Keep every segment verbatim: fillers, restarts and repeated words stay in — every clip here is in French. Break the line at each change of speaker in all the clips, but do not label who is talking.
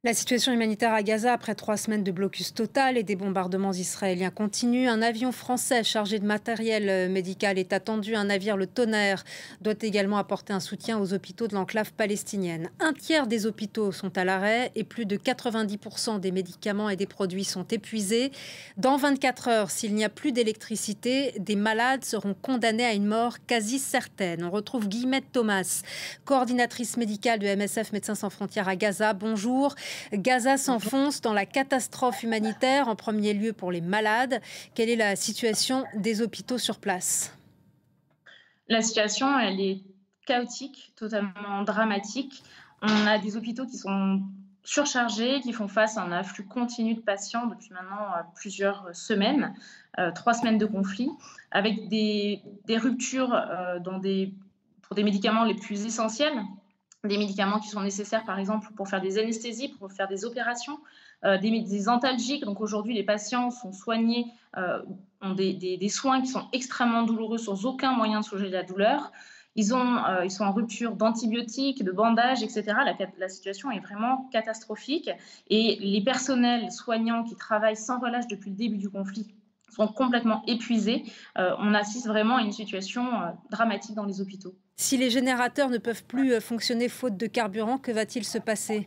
La situation humanitaire à Gaza après trois semaines de blocus total et des bombardements israéliens continue. Un avion français chargé de matériel euh, médical est attendu. Un navire, le Tonnerre, doit également apporter un soutien aux hôpitaux de l'enclave palestinienne. Un tiers des hôpitaux sont à l'arrêt et plus de quatre-vingt-dix pour cent des médicaments et des produits sont épuisés. Dans vingt-quatre heures, s'il n'y a plus d'électricité, des malades seront condamnés à une mort quasi certaine. On retrouve Guillemette Thomas, coordinatrice médicale de M S F Médecins sans frontières à Gaza. Bonjour. Gaza s'enfonce dans la catastrophe humanitaire, en premier lieu pour les malades. Quelle est la situation des hôpitaux sur place?
La situation, elle est chaotique, totalement dramatique. On a des hôpitaux qui sont surchargés, qui font face à un afflux continu de patients depuis maintenant euh, plusieurs semaines, euh, trois semaines de conflit, avec des, des ruptures euh, dans des, pour des médicaments les plus essentiels, des médicaments qui sont nécessaires, par exemple, pour faire des anesthésies, pour faire des opérations, euh, des, des antalgiques. Donc aujourd'hui, les patients sont soignés, euh, ont des, des, des soins qui sont extrêmement douloureux, sans aucun moyen de soulager la douleur. Ils, ont, euh, ils sont en rupture d'antibiotiques, de bandages, et cetera. La, la situation est vraiment catastrophique. Et les personnels soignants qui travaillent sans relâche depuis le début du conflit sont complètement épuisés. Euh, on assiste vraiment à une situation euh, dramatique dans les hôpitaux.
Si les générateurs ne peuvent plus fonctionner faute de carburant, que va-t-il se passer?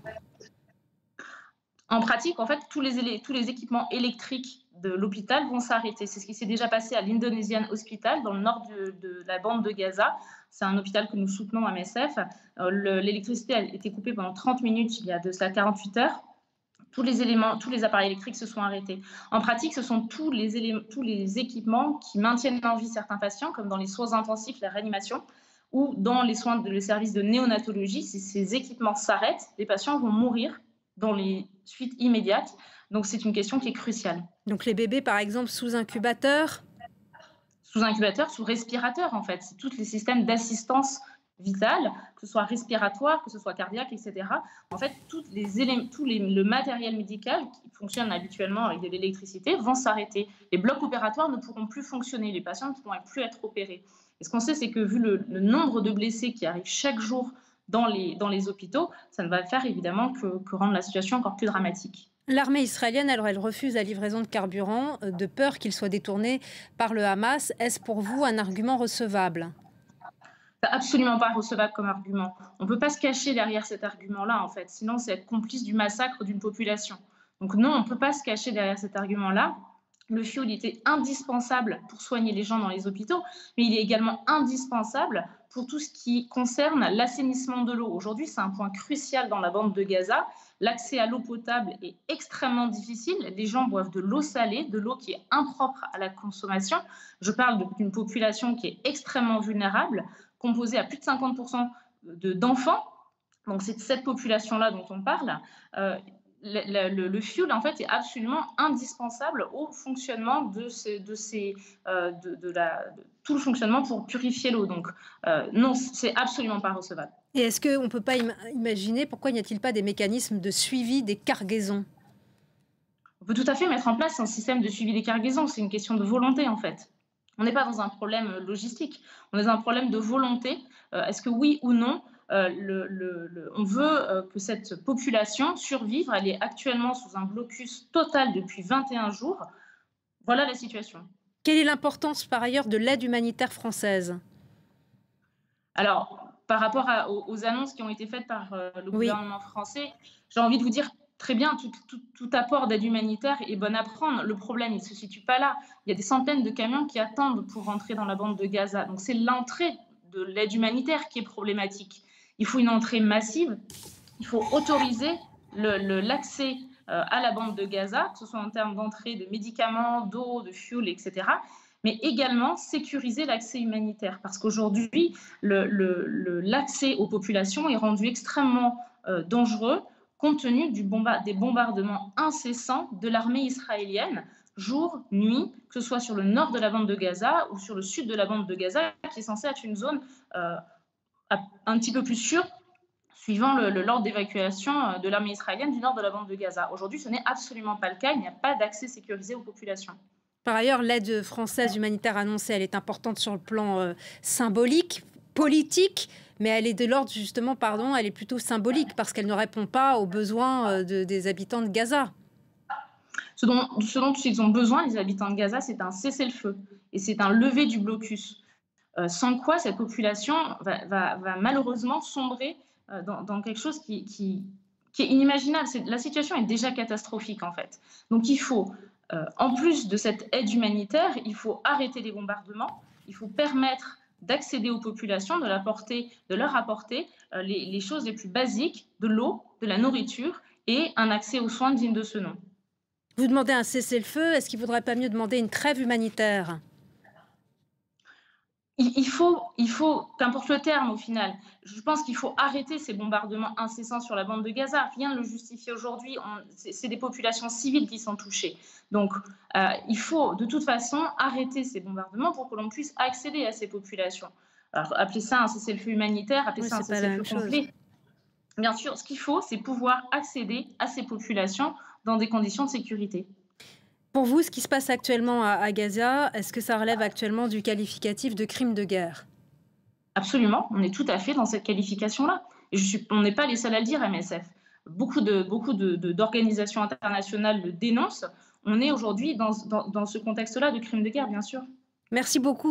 En pratique, en fait, tous les, tous les équipements électriques de l'hôpital vont s'arrêter. C'est ce qui s'est déjà passé à l'Indonesian Hospital, dans le nord de, de la bande de Gaza. C'est un hôpital que nous soutenons à M S F. Euh, L'électricité a été coupée pendant trente minutes, il y a de cela quarante-huit heures. Tous les éléments, tous les appareils électriques se sont arrêtés. En pratique, ce sont tous les, éléments, tous les équipements qui maintiennent en vie certains patients, comme dans les soins intensifs, la réanimation, ou dans les soins de le service de néonatologie. Si ces équipements s'arrêtent, les patients vont mourir dans les suites immédiates. Donc c'est une question qui est cruciale.
Donc les bébés, par exemple, sous incubateur?
Sous incubateur, sous respirateur, en fait. C'est tous les systèmes d'assistance vitale, que ce soit respiratoire, que ce soit cardiaque, et cetera. En fait, toutes les éléments, tout les, le matériel médical qui fonctionne habituellement avec de l'électricité vont s'arrêter. Les blocs opératoires ne pourront plus fonctionner. Les patients ne pourront plus être opérés. Et ce qu'on sait, c'est que vu le, le nombre de blessés qui arrivent chaque jour dans les, dans les hôpitaux, ça ne va faire évidemment que, que rendre la situation encore plus dramatique.
L'armée israélienne, alors, elle refuse la livraison de carburant de peur qu'il soit détourné par le Hamas. Est-ce pour vous un argument recevable?
Absolument pas recevable comme argument. On ne peut pas se cacher derrière cet argument-là, en fait. Sinon, c'est être complice du massacre d'une population. Donc non, on ne peut pas se cacher derrière cet argument-là. Le fioul était indispensable pour soigner les gens dans les hôpitaux, mais il est également indispensable pour tout ce qui concerne l'assainissement de l'eau. Aujourd'hui, c'est un point crucial dans la bande de Gaza. L'accès à l'eau potable est extrêmement difficile. Les gens boivent de l'eau salée, de l'eau qui est impropre à la consommation. Je parle d'une population qui est extrêmement vulnérable, composée à plus de cinquante pour cent d'enfants. Donc c'est de cette population-là dont on parle. Euh, Le, le, le fuel, en fait, est absolument indispensable au fonctionnement de, ces, de, ces, euh, de, de, la, de tout le fonctionnement pour purifier l'eau. Donc, euh, non, c'est absolument pas recevable.
Et est-ce qu'on ne peut pas im imaginer pourquoi n'y a-t-il pas des mécanismes de suivi des cargaisons?
On peut tout à fait mettre en place un système de suivi des cargaisons. C'est une question de volonté, en fait. On n'est pas dans un problème logistique, on est dans un problème de volonté. Euh, Est-ce que oui ou non, Euh, le, le, le, on veut euh, que cette population survive. Elle est actuellement sous un blocus total depuis vingt et un jours. Voilà la situation.
Quelle est l'importance par ailleurs de l'aide humanitaire française?
Alors, par rapport à, aux, aux annonces qui ont été faites par euh, le
Oui.
gouvernement français, j'ai envie de vous dire très bien, tout, tout, tout apport d'aide humanitaire est bon à prendre. Le problème, il ne se situe pas là. Il y a des centaines de camions qui attendent pour rentrer dans la bande de Gaza. Donc c'est l'entrée de l'aide humanitaire qui est problématique. Il faut une entrée massive, il faut autoriser l'accès euh, à la bande de Gaza, que ce soit en termes d'entrée de médicaments, d'eau, de fuel, et cetera, mais également sécuriser l'accès humanitaire, parce qu'aujourd'hui, l'accès aux populations est rendu extrêmement euh, dangereux, compte tenu du bomba des bombardements incessants de l'armée israélienne, jour, nuit, que ce soit sur le nord de la bande de Gaza ou sur le sud de la bande de Gaza, qui est censée être une zone euh, un petit peu plus sûr, suivant l'ordre d'évacuation de l'armée israélienne du nord de la bande de Gaza. Aujourd'hui, ce n'est absolument pas le cas. Il n'y a pas d'accès sécurisé aux populations.
Par ailleurs, l'aide française humanitaire annoncée, elle est importante sur le plan euh, symbolique. politique, mais elle est de l'ordre, justement, pardon, elle est plutôt symbolique, parce qu'elle ne répond pas aux besoins euh, de- des habitants de Gaza.
Ce dont, ce dont ils ont besoin, les habitants de Gaza, c'est un cessez-le-feu et c'est un lever du blocus. Euh, sans quoi cette population va, va, va malheureusement sombrer euh, dans, dans quelque chose qui, qui, qui est inimaginable. C'est, la situation est déjà catastrophique en fait. Donc il faut, euh, en plus de cette aide humanitaire, il faut arrêter les bombardements, il faut permettre d'accéder aux populations, de, l'apporter, de leur apporter euh, les, les choses les plus basiques, de l'eau, de la nourriture et un accès aux soins dignes de ce nom.
Vous demandez un cessez-le-feu, est-ce qu'il ne vaudrait pas mieux demander une trêve humanitaire?
Il faut, il faut, qu'importe le terme au final, je pense qu'il faut arrêter ces bombardements incessants sur la bande de Gaza. Rien ne le justifie aujourd'hui. C'est des populations civiles qui sont touchées. Donc, euh, il faut de toute façon arrêter ces bombardements pour que l'on puisse accéder à ces populations. Alors, appeler ça un cessez-le-feu humanitaire, appeler
Oui,
ça un
c'est pas la
cessez-le
même
feu
chose.
complet. Bien sûr, ce qu'il faut, c'est pouvoir accéder à ces populations dans des conditions de sécurité.
Pour vous, ce qui se passe actuellement à, à Gaza, est-ce que ça relève actuellement du qualificatif de crime de guerre?
Absolument, on est tout à fait dans cette qualification-là. Et je suis, on n'est pas les seuls à le dire, M S F. Beaucoup de, beaucoup de, de, d'organisations internationales le dénoncent. On est aujourd'hui dans, dans, dans ce contexte-là de crime de guerre, bien sûr.
Merci beaucoup.